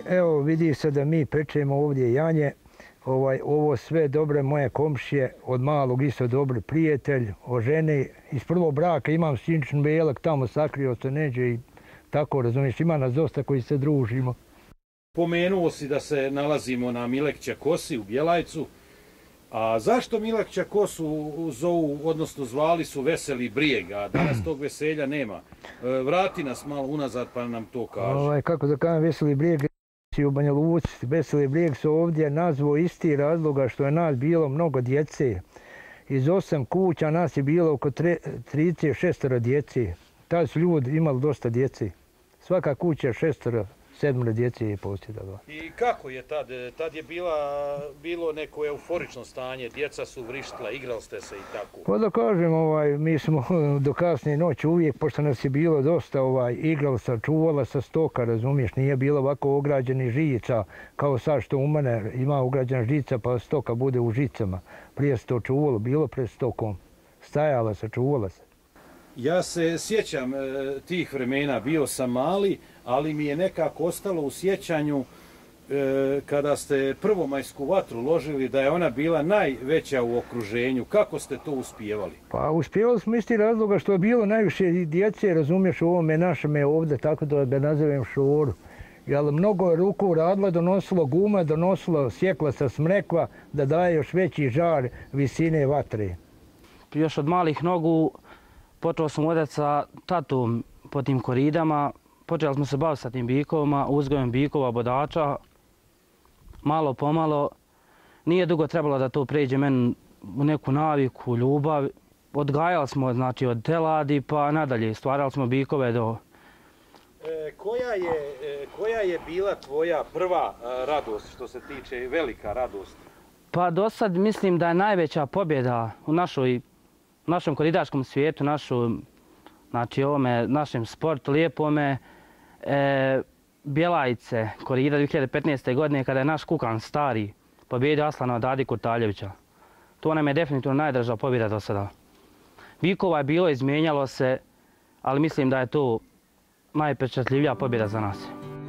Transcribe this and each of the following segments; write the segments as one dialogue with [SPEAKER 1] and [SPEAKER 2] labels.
[SPEAKER 1] evo vidi se da mi pečemo ovdje janje. Ovo sve dobre moje komšije, od malog isto dobri prijatelj, o ženi. Iz prvog braka imam sinčin belak, tamo sakrio se neđe i tako, razumiješ, ima nas dosta koji se družimo.
[SPEAKER 2] Pomenuo si da se nalazimo na Milekća kosi u Bjelajcu. A zašto Milekća kosu zovu, odnosno zvali su Veseli brijeg, a danas tog veselja nema? Vrati nas malo unazad pa nam to kaže.
[SPEAKER 1] Kako da kažem, Veseli brijeg u Banja Luci, Veseli brijeg su ovdje nazvao isti razloga što je nas bilo mnogo djece. Iz 8 kuća nas je bilo oko 36 djece. Tad su ljudi imali dosta djece. Svaka kuća 6, 7 djece je posjedala.
[SPEAKER 2] I kako je tad? Tad je bilo neko euforično stanje, djeca su vrištila, igrali ste se i tako?
[SPEAKER 1] Pa da kažem, mi smo do kasne noći uvijek, pošto nas je bilo dosta, igrali se, čuvala se stoka, razumiješ, nije bilo ovako ograđenih žica, kao sad što u mene ima ograđena žica pa stoka bude u žicama. Prije se to čuvalo, bilo pred stokom, stajala se, čuvala se.
[SPEAKER 2] Ja se sjećam tih vremena, bio sam mali, ali mi je nekako ostalo u sjećanju kada ste prvomajsku vatru ložili, da je ona bila najveća u okruženju. Kako ste to uspijevali?
[SPEAKER 1] Pa uspijevali smo isti razloga što je bilo najviše djece, razumiješ, u ovome našeme ovdje, tako da ga nazovem šoru. Jer mnogo je ruku radila, donosilo gume, donosilo sjekla sa smrekva, da daje još veći žar visine vatre.
[SPEAKER 3] Još od malih nogu počeo sam hodati sa tatom po tim koridama. Počeli smo se baviti sa tim bikovima, uzgojem bikova, bodača. Malo pomalo. Nije dugo trebalo da to pređe meni u neku naviku, ljubav. Odgajali smo, znači, od teladi pa nadalje. Stvarali smo bikove do...
[SPEAKER 2] Koja je bila tvoja prva radost, što se tiče velika radost?
[SPEAKER 3] Pa do sad mislim da je najveća pobjeda u našem koridaškom svijetu, našem sportu, lijepome, Bjelajce, korida 2015. godine kada je naš kukan stari pobjedio Aslana od Adi Kurtaljevića. To nam je definitivno najdraža pobjeda do sada. Bikova je bilo, izmijenjalo se, ali mislim da je to najpečatljivija pobjeda za nas.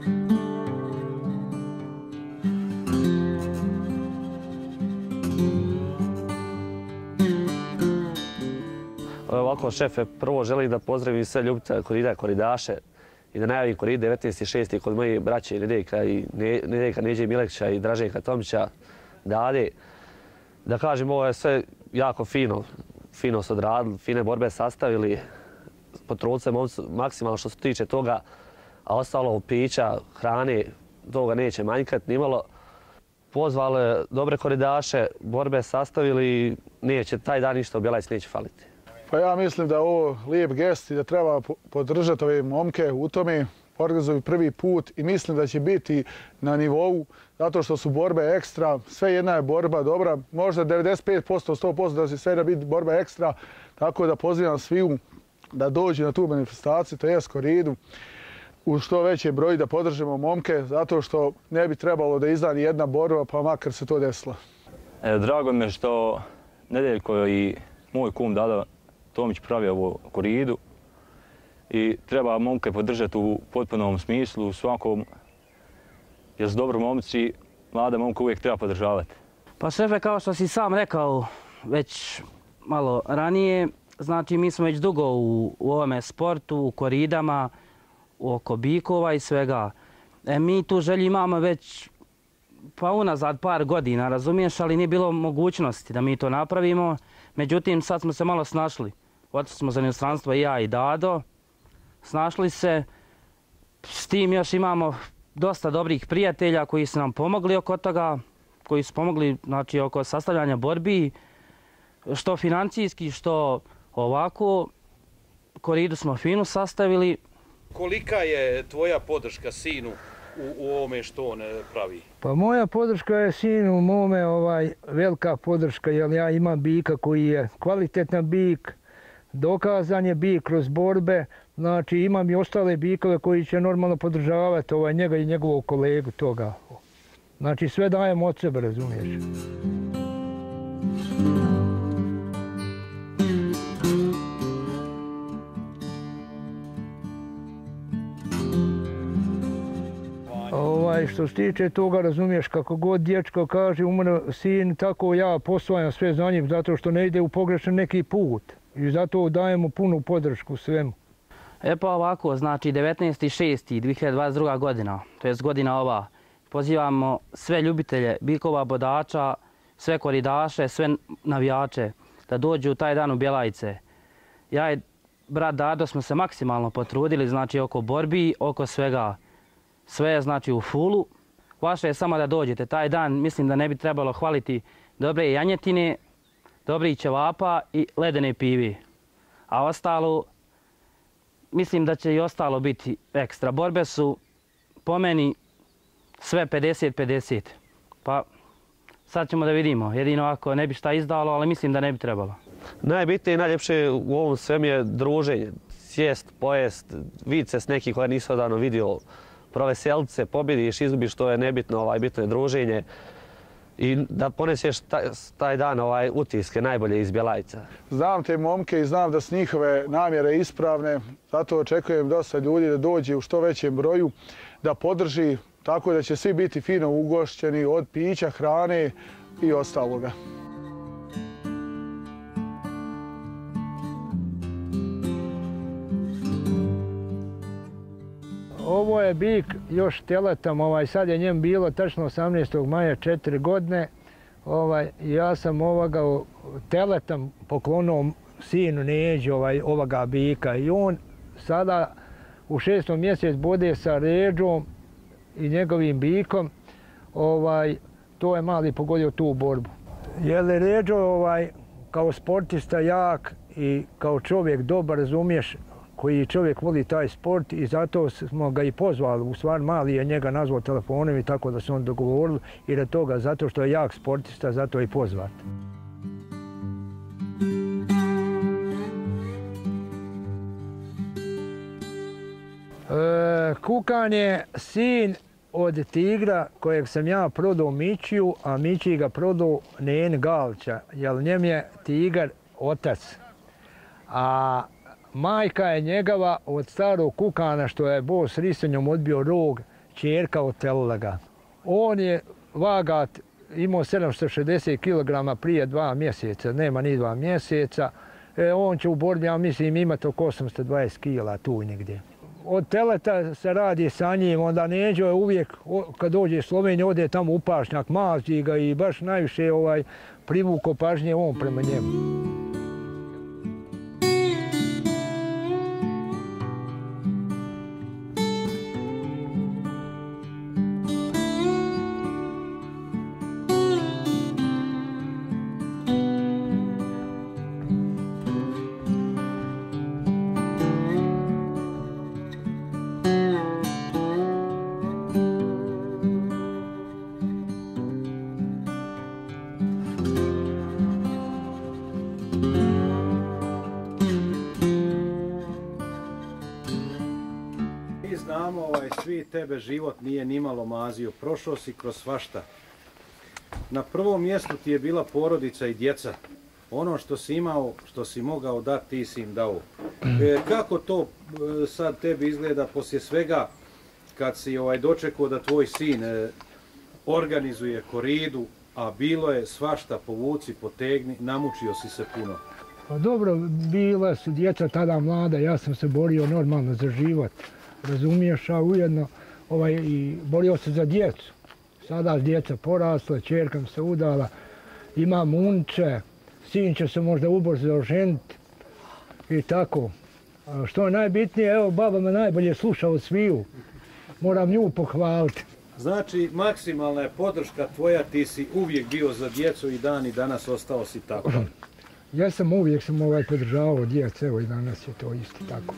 [SPEAKER 4] Ovako, šefe, prvo želim da pozdravim sve ljubitelje korida, koridaše i da najavim korid 19.6. kod moje braće Nedeljka Neđe Milekća i Draženka Tomića, Dade. Da kažem, ovo je sve jako fino se odradili, fine borbe sastavili, potrudili se maksimalno što se tiče toga, a ostalo pića, hrane, toga neće manjkati nimalo. Pozvali dobre koridaše, borbe sastavili i neće, taj dan ništa u Bjelajci neće faliti.
[SPEAKER 5] Pa ja mislim da je ovo lijep gest i da treba podržati ove momke u tome. Organizuju prvi put i mislim da će biti na nivou zato što su borbe ekstra. Sve jedna je borba dobra, možda 95%, 100% da će sve biti borba ekstra. Tako da pozivam sviju da dođu na tu manifestaciju, to jest koridu, u što veće broj da podržimo momke, zato što ne bi trebalo da izda ni jedna borba, pa makar se to desilo.
[SPEAKER 6] Drago mi je što Nedeljko i moj kum Dada Tomić pravi ovu koridu i treba momke podržati u potpunom smislu, u svakom, jer su dobro momci, mlada momka uvijek treba podržavati.
[SPEAKER 3] Pa šefe, kao što si sam rekao već malo ranije, znači mi smo već dugo u ovome sportu, u koridama, oko bikova i svega. Mi tu želju imamo već pa unazad par godina, razumiješ, ali nije bilo mogućnosti da mi to napravimo. Međutim, sad smo se malo snašli. Otišli smo za inostranstvo i ja i Dado. Snašli se. S tim još imamo dosta dobrih prijatelja koji su nam pomogli oko toga, koji su pomogli, znači, oko sastavljanja borbi, što financijski, što ovako. Koridu smo fino sastavili.
[SPEAKER 2] Kolika je tvoja podrška sinu u ovome što on pravi?
[SPEAKER 1] Pa moja podrška je sinu mome velika podrška, jer ja imam bika koji je kvalitetan bik, dokazan je bik kroz borbe, znači imam i ostale bikove koji će normalno podržavati njega i njegovog kolegu toga. Znači sve dajem od sebe, razumiješ. što se tiče toga, razumiješ, kako god dječko kaže, umre sin, tako ja posvajam sve za njim, zato što ne ide u pogrešan neki put. I zato dajemo punu podršku svemu.
[SPEAKER 3] E pa ovako, znači 19.6.2022. godina, to je godina ova, pozivamo sve ljubitelje bikova, bodača, sve koridaše, sve navijače da dođu taj dan u Bjelajice. Ja i brat Dardo smo se maksimalno potrudili, znači oko borbi, oko svega. Sve je znači u fulu. Vaše je samo da dođete. Taj dan mislim da ne bi trebalo hvaliti dobre janjetine, dobrih ćevapa i ledene pivi. A ostalo, mislim da će i ostalo biti ekstra. Borbe su po meni sve 50-50. Pa sad ćemo da vidimo. Jedino ako ne bi šta izdalo, ali mislim da ne bi trebalo.
[SPEAKER 4] Najbitnije i najljepše u ovom svemu je druženje. Sjest, pojest, vidjeti se s nekim koje nisi odavno vidio, proveseliti se, pobjediš, izgubiš, to je nebitno, bitno je druženje. I da poneseš taj dan utiske najbolje iz Bjelajca.
[SPEAKER 5] Znam te momke i znam da su njihove namjere ispravne, zato očekujem dosta ljudi da dođe u što većem broju, da podrži, tako da će svi biti fino ugošćeni od pića, hrane i ostaloga.
[SPEAKER 1] Ovo je bik još teletom, sad je njem bilo tačno 18. maja 4 godine. Ja sam ovoga teletom poklonuo sinu Neđu ovoga bika i on sada u 6. mjesec bude sa Ređom i njegovim bikom. To je mali pogodio tu borbu. Jer je Ređo kao sportista jak i kao čovjek dobar, razumiješ, koji čovjek voli taj sport i zato smo ga i pozvali. U stvari mali je njega nazvao telefonom i tako da se on dogovorili i da toga, zato što je jak sportista, zato je i pozvat. Kukan je sin od tigra kojeg sam ja prodao Mićiju, a Mići ga prodao Neni Galča, jer njem je tigar otac. A majka je njegova od starog Kukana što je Bo s risenjom odbio rog, ćerka otelila ga. On je vagat, imao 760 kg prije 2 mjeseca, nema ni 2 mjeseca. On će u borbi, ja mislim, imati oko 820 kg tu negdje. Od teleta se radi sa njim, onda Neđo je uvijek, kad dođe iz Slovenije, ode tamo u pašnjak, mazi ga i baš najviše privuko pažnje on prema njemu.
[SPEAKER 2] Znamo, svi tebe život nije nimalo mazio, prošao si kroz svašta. Na prvom mjestu ti je bila porodica i djeca. Ono što si imao, što si mogao dati, ti si im dao. Kako to sad tebi izgleda poslije svega kad si dočekao da tvoj sin organizuje koridu, a bilo je svašta, povuci, potegni, namučio si se puno?
[SPEAKER 1] Pa dobro, bila su djeca tada mlada, ja sam se borio normalno za život. Razumiješ, a ujedno i borio se za djecu. Sada djeca porasla, ćerka mi se udala, imam unče, sin će se možda ubrzo oženiti i tako. Što je najbitnije, evo, baba me najbolje sluša od sviju. Moram nju pohvaliti.
[SPEAKER 2] Znači, maksimalna je podrška tvoja, ti si uvijek bio za djecu i dan i danas ostao si tako.
[SPEAKER 1] Ja sam uvijek podržavao djecu, evo i danas je to isto tako.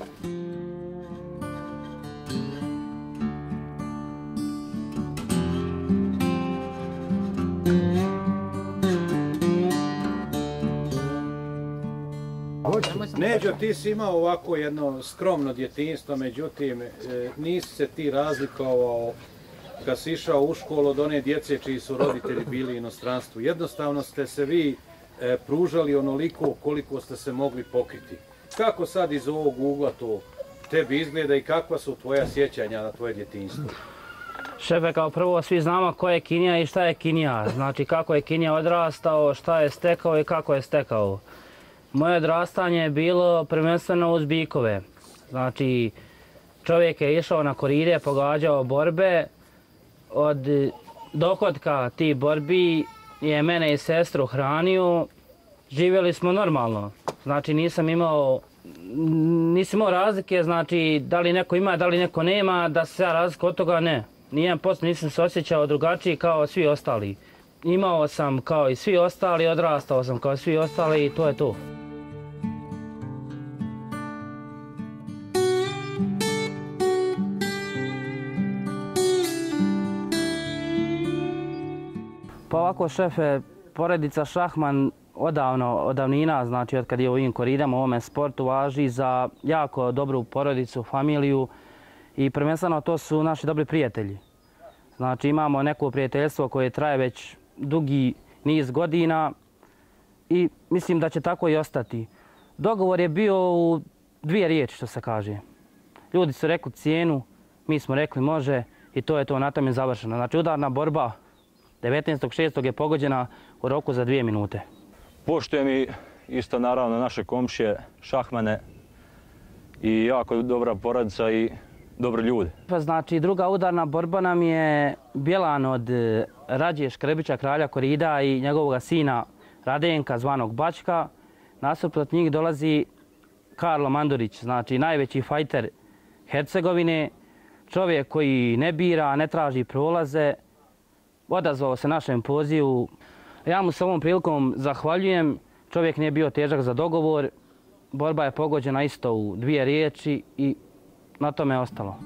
[SPEAKER 2] Neđo, ti si imao ovako jedno skromno djetinjstvo, međutim, nisi se ti razlikovao kad si išao u školu od one djece čiji su roditelji bili u inostranstvu. Jednostavno ste se vi pružali onoliko koliko ste se mogli pokriti. Kako sad iz ovog ugla to tebi izgleda i kakva su tvoja sjećanja na tvoje djetinjstvo?
[SPEAKER 3] Šefe, kao prvo svi znamo ko je Kinija i šta je Kinija. Znači kako je Kinija odrastao, šta je stekao i kako je stekao. Moje odrastanje je bilo prvenstveno uz bikove. Znači čovjek je išao na koride, pogađao borbe. Od dohotka tih borbi je mene i sestru hranio. Živjeli smo normalno. Znači nisam imao razlike, znači da li neko ima, da li neko nema, da se ja razlika od toga ne. Nijedan posto nisam se osjećao drugačiji kao svi ostali. Imao sam kao i svi ostali, odrastao sam kao svi ostali i to je to. Pa ovako, šefe, porodica Šahman od davnina, znači od kad je u ovim koridama u ovome sportu, važi za jako dobru porodicu, familiju i prvenstveno to su naši dobri prijatelji. Znači imamo neko prijateljstvo koje traje već dugi niz godina i mislim da će tako i ostati. Dogovor je bio u dvije riječi, što se kaže. Ljudi su rekli cijenu, mi smo rekli može i to je to, na tome je završeno. Znači udarna borba 19.6. je pogođena u roku za 2 minute.
[SPEAKER 6] Poštujem i isto naravno naše komšije, Šahmane i jako dobra porodica i dobri ljudi.
[SPEAKER 3] Znači druga udarna borba nam je Bjelan od Rađe Škrebića, kralja korida i njegovog sina Radenka, zvanog Bačka. Nasuprot njih dolazi Karlo Mandurić, znači najveći fajter Hercegovine, čovjek koji ne bira, ne traži prolaze. Odazvao se našem pozivu. Ja mu s ovom prilikom zahvaljujem. Čovjek nije bio težak za dogovor. Borba je pogođena isto u 2 riječi i na tome je ostalo.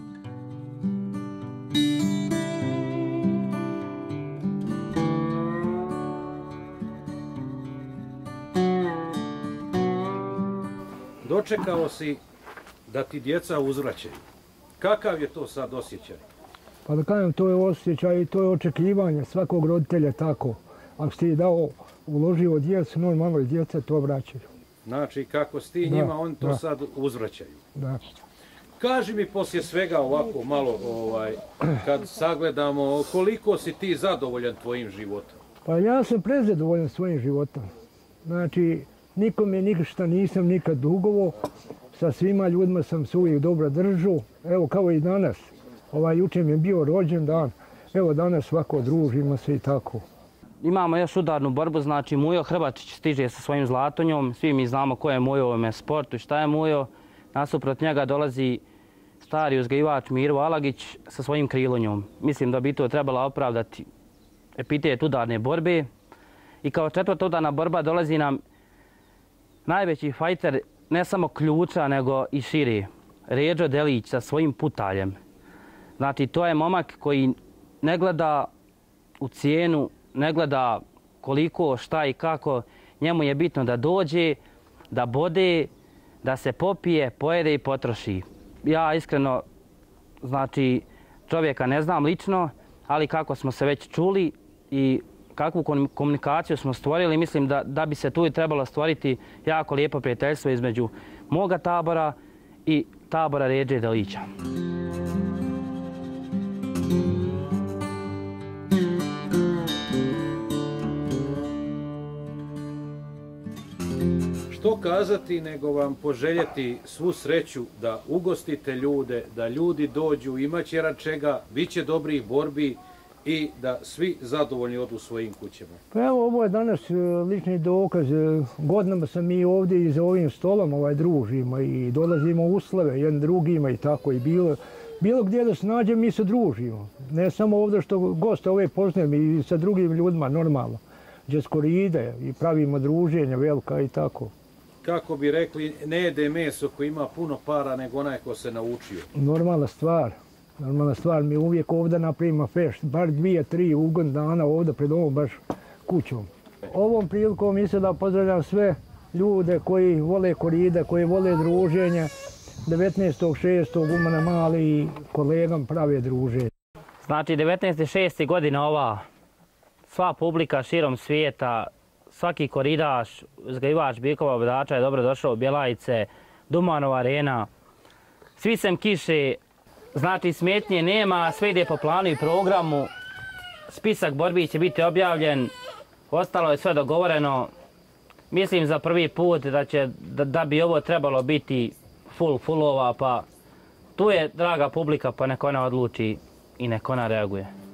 [SPEAKER 2] Dočekao si da ti djeca uzvraćaju. Kakav je to sad osjećaj?
[SPEAKER 1] Pa da kažem, to je osjećaj i to je očekivanje svakog roditelja tako. Ako si ti uložio djecu, normalno i djeca to vraćaju.
[SPEAKER 2] Znači, kako si ti njima, oni to sad uzvraćaju.
[SPEAKER 1] Da.
[SPEAKER 2] Kaži mi poslije svega ovako malo, kad sagledamo, koliko si ti zadovoljan tvojim životom?
[SPEAKER 1] Pa ja sam prezadovoljan svojim životom. Znači, nikome ništa nisam nikad dugovo. Sa svima ljudima sam se uvijek dobro držao. Evo, kao i danas. Jučer mi je bio rođendan. Evo, danas svako družimo se i tako.
[SPEAKER 3] Imamo još udarnu borbu, znači Mujo Hrbačić stiže sa svojim zlatonjom. Svi mi znamo ko je Mujo u ovome sportu i šta je Mujo. Nasuprot njega dolazi stari uzgajivač Mirvo Alagić sa svojim krilonjom. Mislim da bi to trebala opravdati epitet udarne borbe. I kao 4. udarna borba dolazi nam najveći fajter ne samo ključa nego i šire. Ređo Delić sa svojim putaljem. Znači to je momak koji ne gleda u cijenu, ne gleda koliko, šta i kako. Njemu je bitno da dođe, da bode, da se popije, pojede i potroši. Ja iskreno, znači, čovjeka ne znam lično, ali kako smo se već čuli i kakvu komunikaciju smo stvorili, mislim da bi se tu i trebalo stvoriti jako lijepo prijateljstvo između moga tabora i tabora Ređe Delića.
[SPEAKER 2] Što kazati nego vam poželjeti svu sreću da ugostite ljude, da ljudi dođu, imaće rad čega, bit će dobrih borbi i da svi zadovoljni odu svojim kućama.
[SPEAKER 1] Pa evo, ovo je danas lični dokaz. Godinama sam mi ovdje i za ovim stolom družimo i dolazimo u uslove jednim drugima i tako i bilo gdje da se nađem mi se družimo. Ne samo ovdje što goste ove poznajem i sa drugim ljudima normalno. Gdje koride i pravimo druženja velika i tako.
[SPEAKER 2] Kako bi rekli, ne jede meso koji ima puno para nego onaj ko se naučio.
[SPEAKER 1] Normalna stvar. Normalna stvar, mi uvijek ovdje napravimo fešt, bar 2-3 ugodne dana ovdje pred ovom baš kućom. Ovom prilikom mislim da pozdravljam sve ljude koji vole koride, koji vole druženje. 19.6. u mene mali i kolegam prave druženje.
[SPEAKER 3] Znači 19.6. godina ova, sva publika širom svijeta, svaki koridaš, uzgajivač bikova obodača je dobro došao u Bjelajice, Dumanova arena. Svi sem kiše, Znači smetnje nema, sve ide po planu i programu. Spisak borbi će biti objavljen, ostalo je sve dogovoreno. Mislim za prvi put da bi ovo trebalo biti fullova, pa tu je draga publika, pa nek ona odluči i nek ona reaguje.